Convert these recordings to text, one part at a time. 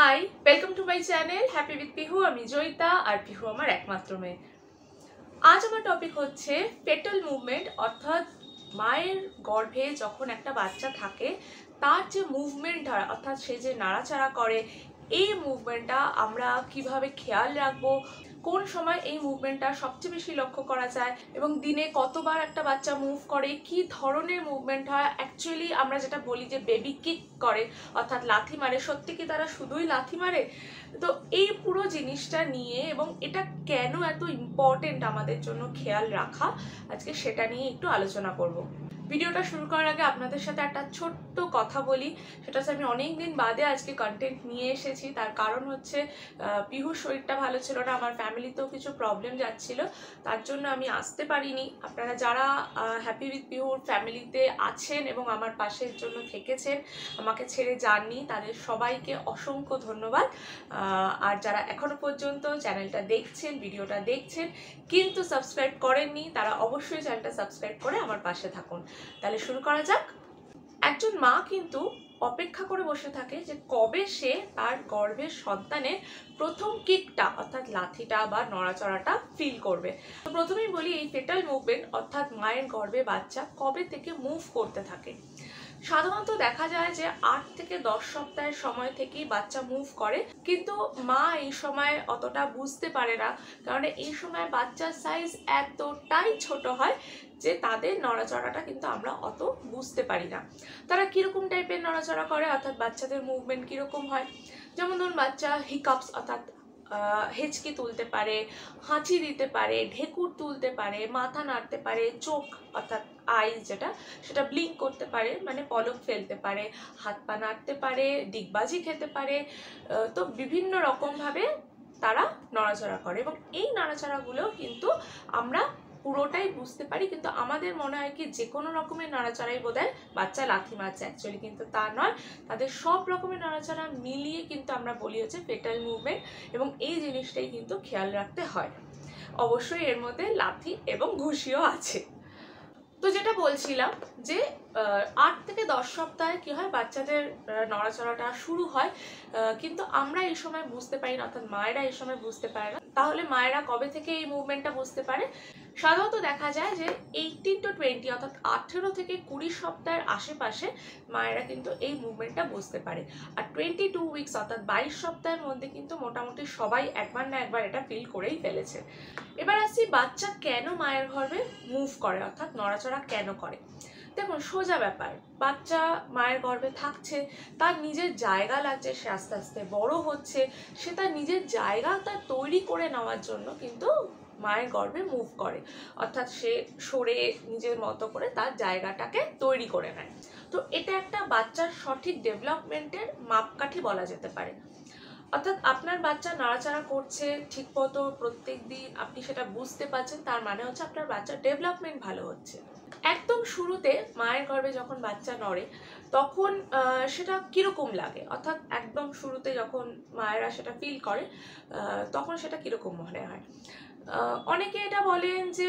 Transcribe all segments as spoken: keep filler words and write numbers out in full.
High, welcome to my channel happy with Pihu. আমি জয়িতা আর পিহু আমার একমাত্র মেয়ে। আজ আমার টপিক হচ্ছে ফেটাল মুভমেন্ট, অর্থাৎ মায়ের গর্ভে যখন একটা বাচ্চা থাকে তার যে মুভমেন্ট হয়, অর্থাৎ সে যে নাড়াচাড়া করে, এই মুভমেন্টটা আমরা কিভাবে খেয়াল রাখবো, কোন সময় এই মুভমেন্টটা সবচেয়ে বেশি লক্ষ্য করা যায় এবং দিনে কতবার একটা বাচ্চা মুভ করে, কি ধরনের মুভমেন্ট হয়। অ্যাকচুয়ালি আমরা যেটা বলি যে বেবি কিক করে, অর্থাৎ লাথি মারে, সত্যি কি তারা শুধুই লাথি মারে? তো এই পুরো জিনিসটা নিয়ে এবং এটা কেন এত ইম্পর্টেন্ট আমাদের জন্য খেয়াল রাখা, আজকে সেটা নিয়ে একটু আলোচনা করব। ভিডিওটা শুরু করার আগে আপনাদের সাথে একটা ছোট্ট কথা বলি, সেটা হচ্ছে আমি অনেক দিন বাদে আজকে কন্টেন্ট নিয়ে এসেছি। তার কারণ হচ্ছে পিহুর শরীরটা ভালো ছিল না, আমার ফ্যামিলিতেও কিছু প্রবলেম যাচ্ছিল, তার জন্য আমি আসতে পারিনি। আপনারা যারা হ্যাপি উইথ পিহুর ফ্যামিলিতে আছেন এবং আমার পাশের জন্য থেকেছেন, আমাকে ছেড়ে যাননি, তাদের সবাইকে অসংখ্য ধন্যবাদ। আর যারা এখনো পর্যন্ত চ্যানেলটা দেখছেন, ভিডিওটা দেখছেন কিন্তু সাবস্ক্রাইব করেননি, তারা অবশ্যই চ্যানেলটা সাবস্ক্রাইব করে আমার পাশে থাকুন। তাহলে শুরু করা যাক। একজন মা কিন্তু অপেক্ষা করে বসে থাকে যে কবে সে তার গর্ভের সন্তানের প্রথম কিকটা, অর্থাৎ লাথিটা বা নড়াচড়াটা ফিল করবে। তো প্রথমেই বলি, এই ফেটাল মুভমেন্ট অর্থাৎ মায়ের গর্ভে বাচ্চা কবে থেকে মুভ করতে থাকে। সাধারণত দেখা যায় যে আট থেকে দশ সপ্তাহের সময় থেকেই বাচ্চা মুভ করে, কিন্তু মা এই সময় অতটা বুঝতে পারে না, কারণ এই সময় বাচ্চার সাইজ এতটাই ছোট হয় যে তাদের নড়াচড়াটা কিন্তু আমরা অত বুঝতে পারি না। তারা কীরকম টাইপের নড়াচড়া করে, অর্থাৎ বাচ্চাদের মুভমেন্ট কীরকম হয়, যেমন ধরুন বাচ্চা হিকাপস অর্থাৎ হেঁচকি তুলতে পারে, হাঁচি দিতে পারে, ঢেকুর তুলতে পারে, মাথা নাড়তে পারে, চোখ অর্থাৎ আইস যেটা সেটা ব্লিঙ্ক করতে পারে, মানে পলক ফেলতে পারে, হাত পা নাড়তে পারে, ডিগবাজি খেতে পারে। তো বিভিন্ন রকমভাবে তারা নড়াচড়া করে এবং এই নাড়াচড়াগুলো কিন্তু আমরা পুরোটাই বুঝতে পারি, কিন্তু আমাদের মনে হয় কি যে কোনো রকমের নাড়াচাড়াই বোধহয় বাচ্চা লাথি মারছে। অ্যাকচুয়ালি কিন্তু তা নয়, তাদের সব রকমের নাড়াচাড়া মিলিয়ে কিন্তু আমরা বলি হচ্ছে ফেটাল মুভমেন্ট, এবং এই জিনিসটাই কিন্তু খেয়াল রাখতে হয়। অবশ্যই এর মধ্যে লাথি এবং ঘুষিও আছে। তো যেটা বলছিলাম যে আট থেকে দশ সপ্তাহে কী হয়, বাচ্চাদের নড়াচড়াটা শুরু হয়, কিন্তু আমরা এই সময় বুঝতে পারি না, অর্থাৎ মায়েরা এই সময় বুঝতে পারে না। তাহলে মায়েরা কবে থেকে এই মুভমেন্টটা বুঝতে পারে? সাধারণত দেখা যায় যে এইটিন টু টোয়েন্টি অর্থাৎ আঠেরো থেকে কুড়ি সপ্তাহের আশেপাশে মায়েরা কিন্তু এই মুভমেন্টটা বুঝতে পারে। আর টোয়েন্টি টু উইকস অর্থাৎ বাইশ সপ্তাহের মধ্যে কিন্তু মোটামুটি সবাই একবার না একবার এটা ফিল করেই ফেলেছে। এবার আসছি বাচ্চা কেন মায়ের গর্ভে মুভ করে, অর্থাৎ নড়াচড়া কেন করে। দেখুন, সোজা ব্যাপার, বাচ্চা মায়ের গর্ভে থাকছে, তার নিজের জায়গা লাগছে, সে আস্তে আস্তে বড় হচ্ছে, সে তার নিজের জায়গা তার তৈরি করে নেওয়ার জন্য কিন্তু মায়ের গর্ভে মুভ করে, অর্থাৎ সে সরে নিজের মতো করে তার জায়গাটাকে তৈরি করে নেয়। তো এটা একটা বাচ্চার সঠিক ডেভেলপমেন্টের মাপকাঠি বলা যেতে পারে। অর্থাৎ আপনার বাচ্চা নাড়াচাড়া করছে ঠিক মতো প্রত্যেক দিন, আপনি সেটা বুঝতে পারছেন, তার মানে হচ্ছে আপনার বাচ্চার ডেভেলপমেন্ট ভালো হচ্ছে। একদম শুরুতে মায়ের গর্ভে যখন বাচ্চা নড়ে তখন সেটা কীরকম লাগে, অর্থাৎ একদম শুরুতে যখন মায়েরা সেটা ফিল করে তখন সেটা কীরকম মনে হয়। অনেকে এটা বলেন যে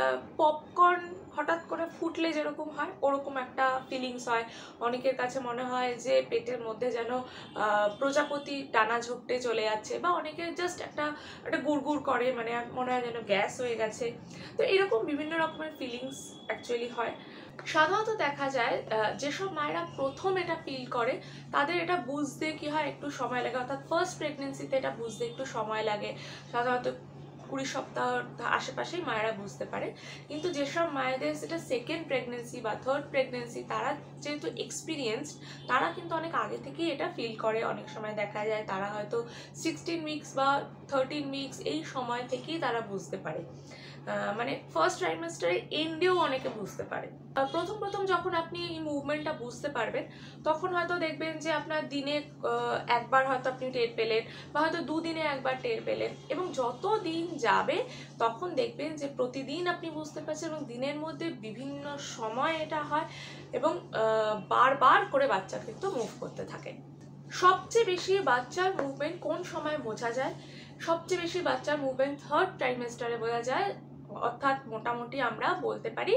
পপকর্ন হঠাৎ করে ফুটলে যেরকম হয় ওরকম একটা ফিলিংস হয়। অনেকের কাছে মনে হয় যে পেটের মধ্যে যেন প্রজাপতি টানা ঝোঁকটে চলে যাচ্ছে, বা অনেকে জাস্ট একটা একটা গুড়গুড় করে, মানে মনে হয় যেন গ্যাস হয়ে গেছে। তো এরকম বিভিন্ন রকমের ফিলিংস অ্যাকচুয়ালি হয়। সাধারণত দেখা যায় যেসব মায়েরা প্রথম এটা ফিল করে তাদের এটা বুঝতে কি হয় একটু সময় লাগে, অর্থাৎ ফার্স্ট প্রেগনেন্সিতে এটা বুঝতে একটু সময় লাগে। সাধারণত কুড়ি সপ্তাহ আশেপাশেই মায়েরা বুঝতে পারে, কিন্তু যেসব মায়েদের সেটা সেকেন্ড প্রেগনেন্সি বা থার্ড প্রেগনেন্সি, তারা যেহেতু এক্সপিরিয়েন্সড, তারা কিন্তু অনেক আগে থেকেই এটা ফিল করে। অনেক সময় দেখা যায় তারা হয়তো সিক্সটিন উইকস বা থার্টিন উইকস এই সময় থেকেই তারা বুঝতে পারে, মানে ফার্স্ট ট্রাইমেস্টারে এন্ডেও অনেকে বুঝতে পারে। প্রথম প্রথম যখন আপনি এই মুভমেন্টটা বুঝতে পারবেন তখন হয়তো দেখবেন যে আপনার দিনে একবার হয়তো আপনি টের পেলেন, বা হয়তো দুদিনে একবার টের পেলেন, এবং যত দিন যাবে তখন দেখবেন যে প্রতিদিন আপনি বুঝতে পারছেন, এবং দিনের মধ্যে বিভিন্ন সময় এটা হয়, এবং বারবার করে বাচ্চা কিন্তু মুভ করতে থাকে। সবচেয়ে বেশি বাচ্চার মুভমেন্ট কোন সময় বোঝা যায়? সবচেয়ে বেশি বাচ্চার মুভমেন্ট থার্ড ট্রাইমেস্টারে বোঝা যায়, অর্থাৎ মোটামুটি আমরা বলতে পারি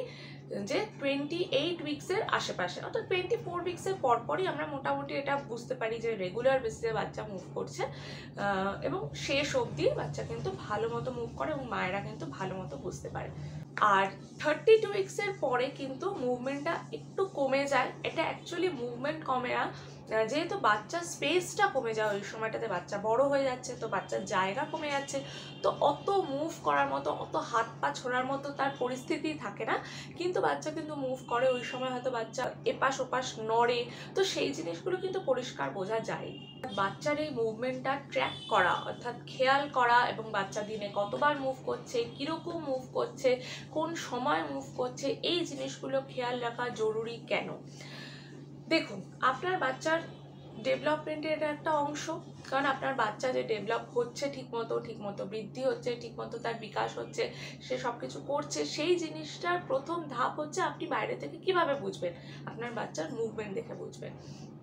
যে টোয়েন্টি এইট উইক্সের আশেপাশে, অর্থাৎ টোয়েন্টি ফোর উইক্সের পরপরই আমরা মোটামুটি এটা বুঝতে পারি যে রেগুলার বেসিসে বাচ্চা মুভ করছে, এবং শেষ অবধি বাচ্চা কিন্তু ভালো মতো মুভ করে এবং মায়েরা কিন্তু ভালো মতো বুঝতে পারে। আর থার্টি টু উইক্সের পরে কিন্তু মুভমেন্টটা একটু কমে যায়। এটা অ্যাকচুয়ালি মুভমেন্ট কমে না, যেহেতু বাচ্চার স্পেসটা কমে যায় ওই সময়টাতে, বাচ্চা বড় হয়ে যাচ্ছে, তো বাচ্চার জায়গা কমে যাচ্ছে, তো অত মুভ করার মতো, অত হাত পা ছোড়ার মতো তার পরিস্থিতি থাকে না। কিন্তু বাচ্চা কিন্তু মুভ করে, ওই সময় হয়তো বাচ্চা এপাশ ওপাশ নড়ে, তো সেই জিনিসগুলো কিন্তু পরিষ্কার বোঝা যায়। বাচ্চার এই মুভমেন্টটা ট্র্যাক করা, অর্থাৎ খেয়াল করা, এবং বাচ্চা দিনে কতবার মুভ করছে, কীরকম মুভ করছে, কোন সময় মুভ করছে, এই জিনিসগুলো খেয়াল রাখা জরুরি। কেন? দেখুন, আপনার বাচ্চার ডেভেলপমেন্টের এটা একটা অংশ, কারণ আপনার বাচ্চা যে ডেভেলপ হচ্ছে ঠিকমতো, ঠিকমতো বৃদ্ধি হচ্ছে, ঠিকমতো তার বিকাশ হচ্ছে, সে সব কিছু করছে, সেই জিনিসটার প্রথম ধাপ হচ্ছে আপনি বাইরে থেকে কিভাবে বুঝবেন? আপনার বাচ্চার মুভমেন্ট দেখে বুঝবেন।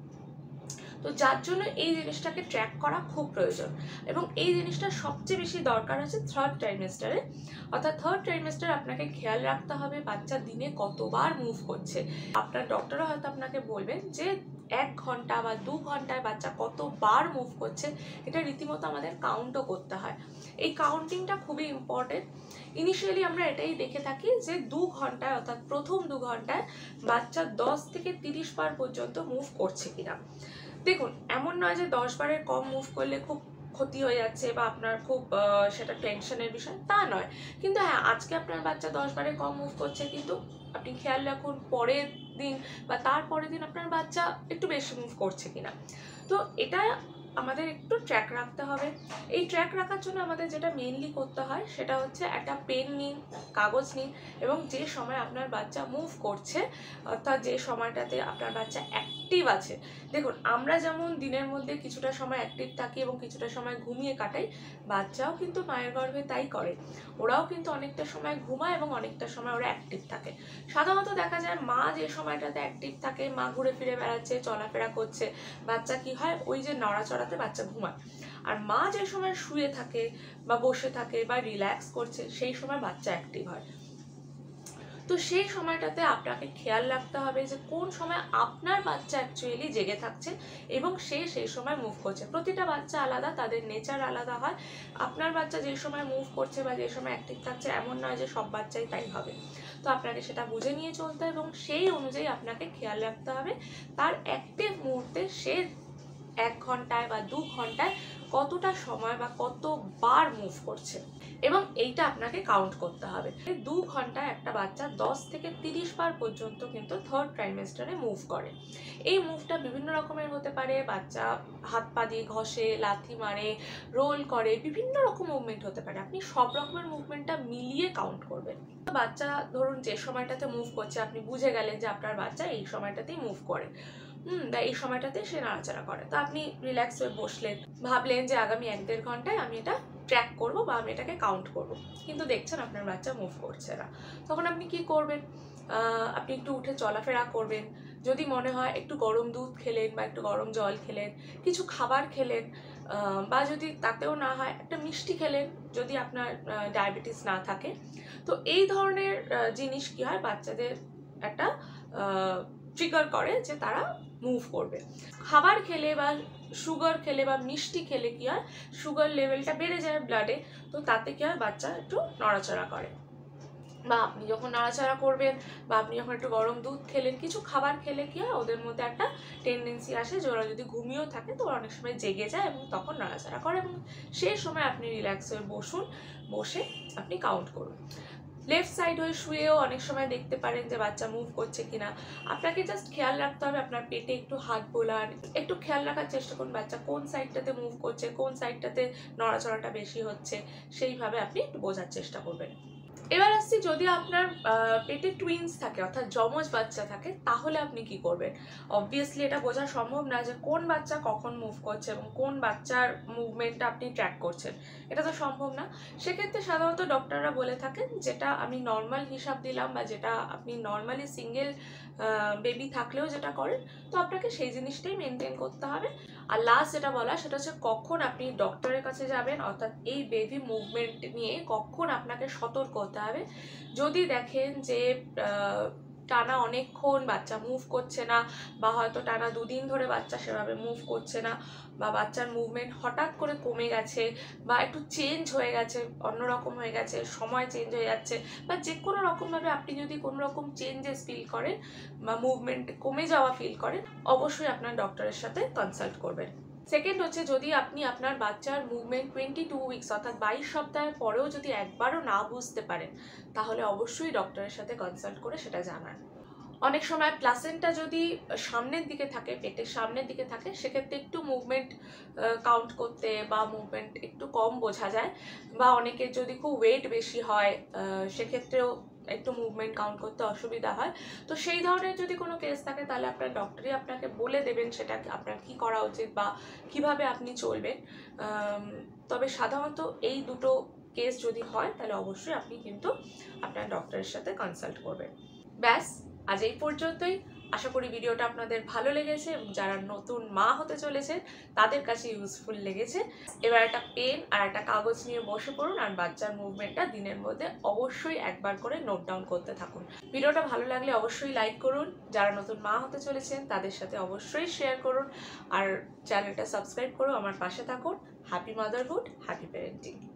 তো যার জন্য এই জিনিসটাকে ট্র্যাক করা খুব প্রয়োজন, এবং এই জিনিসটা সবচেয়ে বেশি দরকার হচ্ছে থার্ড ট্রাইমেস্টারে। অর্থাৎ থার্ড ট্রাইমেস্টার আপনাকে খেয়াল রাখতে হবে বাচ্চা দিনে কতবার মুভ করছে। আপনার ডক্টররা হয়তো আপনাকে বলবেন যে এক ঘন্টা বা দু ঘন্টায় বাচ্চা কতবার মুভ করছে, এটা রীতিমতো আমাদের কাউন্টও করতে হয়। এই কাউন্টিংটা খুবই ইম্পর্টেন্ট। ইনিশিয়ালি আমরা এটাই দেখে থাকি যে দু ঘন্টায়, অর্থাৎ প্রথম দু ঘন্টায় বাচ্চা দশ থেকে তিরিশ বার পর্যন্ত মুভ করছে কিনা। দেখুন, এমন নয় যে দশ বারের কম মুভ করলে খুব ক্ষতি হয়ে যাচ্ছে বা আপনার খুব সেটা টেনশনের বিষয়, তা নয়। কিন্তু হ্যাঁ, আজকে আপনার বাচ্চা দশ বারের কম মুভ করছে, কিন্তু আপনি খেয়াল রাখুন পরের দিন বা তার পরের দিন আপনার বাচ্চা একটু বেশি মুভ করছে কিনা। তো এটা আমাদের একটু ট্র্যাক রাখতে হবে। এই ট্র্যাক রাখার জন্য আমাদের যেটা মেইনলি করতে হয় সেটা হচ্ছে একটা পেন নিন, কাগজ নিন, এবং যে সময় আপনার বাচ্চা মুভ করছে, অর্থাৎ যে সময়টাতে আপনার বাচ্চা অ্যাক্টিভ আছে। দেখুন, আমরা যেমন দিনের মধ্যে কিছুটা সময় অ্যাক্টিভ থাকি এবং কিছুটা সময় ঘুমিয়ে কাটাই, বাচ্চাও কিন্তু মায়ের গর্ভে তাই করে। ওরাও কিন্তু অনেকটা সময় ঘুমায় এবং অনেকটা সময় ওরা অ্যাক্টিভ থাকে। সাধারণত দেখা যায় মা যে সময়টাতে অ্যাক্টিভ থাকে, মা ঘুরে ফিরে বেড়াচ্ছে, চলাফেরা করছে, বাচ্চা কি হয়, ওই যে নড়াচড়াতে বাচ্চা ঘুমায়। আর মা যে সময় শুয়ে থাকে বা বসে থাকে বা রিল্যাক্স করছে, সেই সময় বাচ্চা অ্যাক্টিভ হয়। তো সেই সময়টাতে আপনাকে খেয়াল রাখতে হবে যে কোন সময় আপনার বাচ্চা অ্যাকচুয়ালি জেগে থাকছে এবং সে সেই সময় মুভ করছে। প্রতিটা বাচ্চা আলাদা, তাদের নেচার আলাদা হয়। আপনার বাচ্চা যে সময় মুভ করছে বা যে সময় অ্যাক্টিভ থাকছে, এমন নয় যে সব বাচ্চাই তাই হবে। তো আপনাকে সেটা বুঝে নিয়ে চলতে হবে এবং সেই অনুযায়ী আপনাকে খেয়াল রাখতে হবে তার অ্যাক্টিভ মুহূর্তে সে এক ঘন্টায় বা দু ঘন্টায় কতটা সময় বা কতবার মুভ করছে, এবং এইটা আপনাকে কাউন্ট করতে হবে। দু ঘন্টায় একটা বাচ্চা দশ থেকে তিরিশ বার পর্যন্ত কিন্তু থার্ড ট্রাইমেস্টারে মুভ করে। এই মুভটা বিভিন্ন রকমের হতে পারে, বাচ্চা হাত পা দিয়ে ঘষে, লাথি মারে, রোল করে, বিভিন্ন রকম মুভমেন্ট হতে পারে। আপনি সব রকমের মুভমেন্টটা মিলিয়ে কাউন্ট করবেন। বাচ্চা ধরুন যে সময়টাতে মুভ করছে, আপনি বুঝে গেলেন যে আপনার বাচ্চা এই সময়টাতেই মুভ করে, হুম বা এই সময়টাতে সে নাড়াচাড়া করে, তো আপনি রিল্যাক্স হয়ে বসলেন, ভাবলেন যে আগামী এক দেড় ঘন্টায় আমি এটা ট্র্যাক করব বা আমি এটাকে কাউন্ট করব, কিন্তু দেখছেন আপনার বাচ্চা মুভ করছে না। তখন আপনি কি করবেন? আপনি একটু উঠে চলাফেরা করবেন। যদি মনে হয় একটু গরম দুধ খেলেন বা একটু গরম জল খেলেন, কিছু খাবার খেলেন, বা যদি তাতেও না হয় একটা মিষ্টি খেলেন যদি আপনার ডায়াবেটিস না থাকে। তো এই ধরনের জিনিস কি হয়, বাচ্চাদের একটা ট্রিগার করে যে তারা মুভ করবে। খাবার খেলে বা সুগার খেলে বা মিষ্টি খেলে কি হয়, সুগার লেভেলটা বেড়ে যায় ব্লাডে, তো তাতে কি হয়, বাচ্চা একটু নড়াচড়া করে। বা আপনি যখন নাড়াচাড়া করবেন বা আপনি যখন একটু গরম দুধ খেলেন, কিছু খাবার খেলে কি হয়, ওদের মধ্যে একটা টেন্ডেন্সি আসে যে ওরা যদি ঘুমিয়েও থাকে তো অনেক সময় জেগে যায় এবং তখন নাড়াচাড়া করে, এবং সেই সময় আপনি রিল্যাক্স হয়ে বসুন, বসে আপনি কাউন্ট করুন। লেফট সাইড হয়ে শুয়েও অনেক সময় দেখতে পারেন যে বাচ্চা মুভ করছে কিনা। আপনাকে জাস্ট খেয়াল রাখতে হবে, আপনার পেটে একটু হাত বোলান, একটু খেয়াল রাখার চেষ্টা করুন বাচ্চা কোন সাইডটাতে মুভ করছে, কোন সাইডটাতে নড়াচড়াটা বেশি হচ্ছে, সেইভাবে আপনি একটু বোঝার চেষ্টা করবেন। এবার আসছি, যদি আপনার পেটে টুইন্স থাকে, অর্থাৎ যমজ বাচ্চা থাকে, তাহলে আপনি কি করবেন? অবভিয়াসলি এটা বোঝা সম্ভব না যে কোন বাচ্চা কখন মুভ করছে এবং কোন বাচ্চার মুভমেন্টটা আপনি ট্র্যাক করছেন, এটা তো সম্ভব না। সেক্ষেত্রে সাধারণত ডক্টররা বলে থাকেন, যেটা আমি নর্মাল হিসাব দিলাম বা যেটা আপনি নর্মালি সিঙ্গেল বেবি থাকলেও যেটা করেন, তো আপনাকে সেই জিনিসটাই মেনটেন করতে হবে। আর লাস্ট যেটা বলা সেটা হচ্ছে কখন আপনি ডক্টরের কাছে যাবেন, অর্থাৎ এই বেবি মুভমেন্ট নিয়ে কখন আপনাকে সতর্ক হতে হবে। যদি দেখেন যে টানা অনেকক্ষণ বাচ্চা মুভ করছে না, বা হয়তো টানা দুদিন ধরে বাচ্চা সেভাবে মুভ করছে না, বা বাচ্চার মুভমেন্ট হঠাৎ করে কমে গেছে, বা একটু চেঞ্জ হয়ে গেছে, অন্যরকম হয়ে গেছে, সময় চেঞ্জ হয়ে যাচ্ছে, বা যে কোনো রকমভাবে আপনি যদি কোনো রকম চেঞ্জেস ফিল করেন বা মুভমেন্ট কমে যাওয়া ফিল করেন, অবশ্যই আপনার ডক্টরের সাথে কনসাল্ট করবেন। সেকেন্ড হচ্ছে, যদি আপনি আপনার বাচ্চার মুভমেন্ট টোয়েন্টি টু উইকস অর্থাৎ বাইশ সপ্তাহের পরেও যদি একবারও না বুঝতে পারেন, তাহলে অবশ্যই ডক্টরের সাথে কনসাল্ট করে সেটা জানান। অনেক সময় প্লাসেন্টা যদি সামনের দিকে থাকে, পেটের সামনের দিকে থাকে, সেক্ষেত্রে একটু মুভমেন্ট কাউন্ট করতে বা মুভমেন্ট একটু কম বোঝা যায়, বা অনেকের যদি খুব ওয়েট বেশি হয় সেক্ষেত্রেও একটু মুভমেন্ট কাউন্ট করতে অসুবিধা হয়। তো সেই ধরনের যদি কোনো কেস থাকে, তাহলে আপনার ডক্টরই আপনাকে বলে দেবেন সেটা আপনার কি করা উচিত বা কিভাবে আপনি চলবেন। তবে সাধারণত এই দুটো কেস যদি হয়, তাহলে অবশ্যই আপনি কিন্তু আপনার ডক্টরের সাথে কনসাল্ট করবেন। ব্যাস, আজ এই পর্যন্তই। আশা করি ভিডিওটা আপনাদের ভালো লেগেছে এবং যারা নতুন মা হতে চলেছে তাদের কাছে ইউজফুল লেগেছে। এবার একটা পেন আর একটা কাগজ নিয়ে বসে পড়ুন আর বাচ্চার মুভমেন্টটা দিনের মধ্যে অবশ্যই একবার করে নোট ডাউন করতে থাকুন। ভিডিওটা ভালো লাগলে অবশ্যই লাইক করুন, যারা নতুন মা হতে চলেছেন তাদের সাথে অবশ্যই শেয়ার করুন, আর চ্যানেলটা সাবস্ক্রাইব করুন, আমার পাশে থাকুন। Happy motherhood, happy parenting.